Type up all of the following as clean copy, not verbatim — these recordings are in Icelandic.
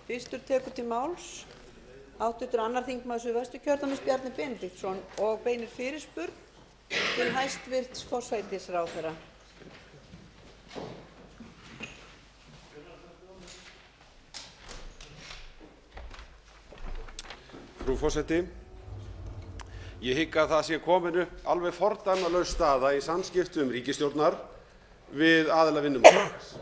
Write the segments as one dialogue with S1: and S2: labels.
S1: Fyrstur tekur til máls hv. 2. þingmaður Suðvesturkjördæmis Bjarni Benediktsson og beinir fyrirspurn til hæstvirts forsætisráðherra.
S2: Frú forseti, ég hygg að það sé komin upp alveg fordæmalaus staða í samskiptum ríkisstjórnar við aðila vinnumarkaðarins.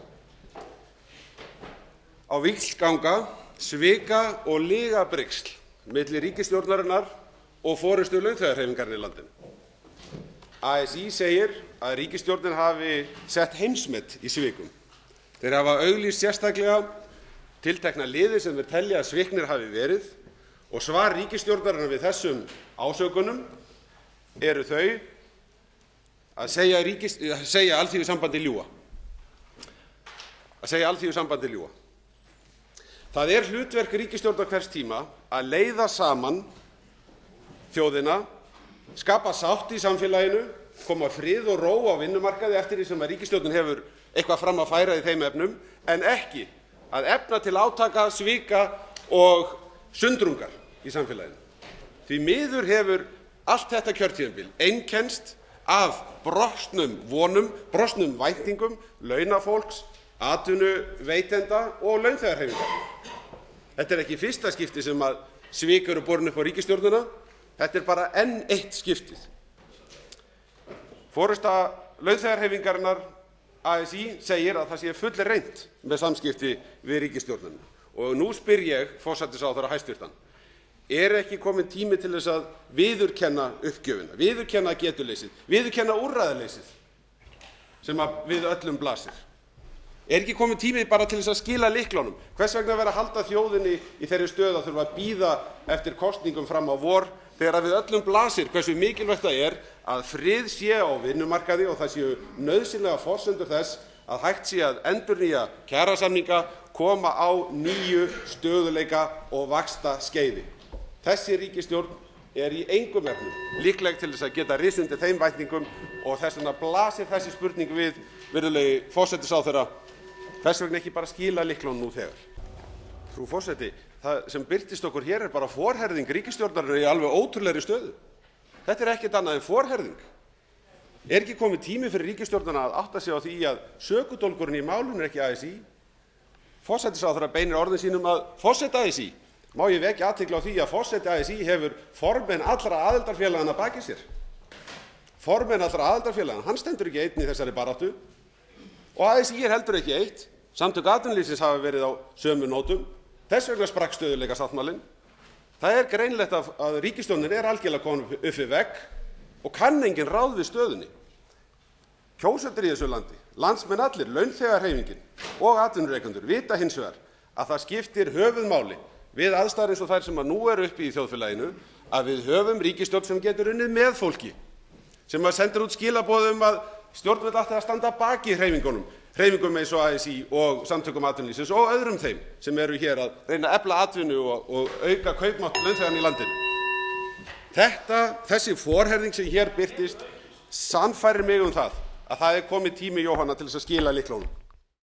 S2: Á víxl ganga svika og lygabrigsl milli ríkisstjórnarinnar og forystu launþegahreyfingarinnar í landinu. ASÍ segir að ríkisstjórnin hafi sett heimsmet í svikum. Þeir hafa auglýst sérstaklega tiltekna liði sem þeir telja að sviknir hafi verið og svar ríkisstjórnarinnar við þessum ásökunum eru þau að segja Alþýðusambandið ljúga. Það er hlutverk ríkisstjórnar hvers tíma að leiða saman þjóðina, skapa sátt í samfélaginu, koma frið og ró á vinnumarkaði eftir því sem að ríkisstjórnin hefur eitthvað fram að færa í þeim efnum, en ekki að efna til átaka, svika og sundrungar í samfélaginu. Því miður hefur allt þetta kjörtímabil einkennst af brostnum vonum, brostnum væntingum launafólks, atvinnuveitenda og launþegahreyfinga. Þetta er ekki fyrsta skipti sem að svik eru borin upp á ríkisstjórnina. Þetta er bara enn eitt skiptið. Forysta launþegahreyfingarinnar ASÍ segir að það sé fullreynt með samskipti við ríkisstjórnina. Og nú spyr ég forsætisráðherra hæstvirtan: er ekki kominn tími til þess að viðurkenna uppgjöfina, viðurkenna getuleysið, viðurkenna úrræðaleysið sem að við öllum blasir? Er ekki kominn tími bara til þess að skila lyklunum? Hvers vegna vera að halda þjóðinni í þeirri stöðu að þurfa að bíða eftir kosningum fram á vor þegar við öllum blasir hversu mikilvægt það er að frið sé á vinnumarkaði og það séu nauðsynlegar forsendur þess að hægt sé að endurnýja kjarasamninga, koma á nýju stöðugleika og vaxtaskeiði. Þessi ríkisstjórn er í engum efnum líkleg til þess að geta risið undir þeim væntingum og þess vegna blasir þessi spurning við, virðulegi forsætisráðherra: hvers vegna ekki bara skila lyklunum nú þegar? Frú forseti, það sem birtist okkur hér er bara forherðing ríkisstjórnarinnar í alveg ótrúlegri stöðu. Þetta er ekkert annað en forherðing. Er ekki kominn tími fyrir ríkisstjórnina að átta sig á því að sökudólgurinn í málinu er ekki ASÍ? Forsætisráðherra beinir orðum sínum að forseta ASÍ. Má ég vekja athygli á því að forseti ASÍ hefur formenn allra aðildarfélaganna baki sér. Formenn allra aðildarfélaganna, hann stendur ekki einn í þessari baráttu. Og ASÍ er heldur ekki eitt. Samtök atvinnulífsins hafa verið á sömu nótum. Þess vegna sprakk stöðugleikasáttmálinn. Það er greinilegt að ríkisstjórnin er algjörlega komin upp við vegg og kann engin ráð við stöðunni. Kjósendur í þessu landi, landsmenn allir, launþegahreyfingin og atvinnurekendur vita hins vegar að það skiptir höfuðmáli við aðstæður eins og þær sem nú eru uppi í þjóðfélaginu að við höfum ríkisstjórn sem getur unnið með fólki, sem sendir út skilaboð að stjórnvöld ættu að standa baki hreyfingum eins og ASÍ og samtökum atvinnulífsins og öðrum þeim sem eru hér að reyna að efla atvinnu og auka kaupmátt launþeganna í landinu. Þessi forherðing sem hér birtist sannfærir mig það að það er kominn tími, Jóhanna, til þess að skila lyklunum.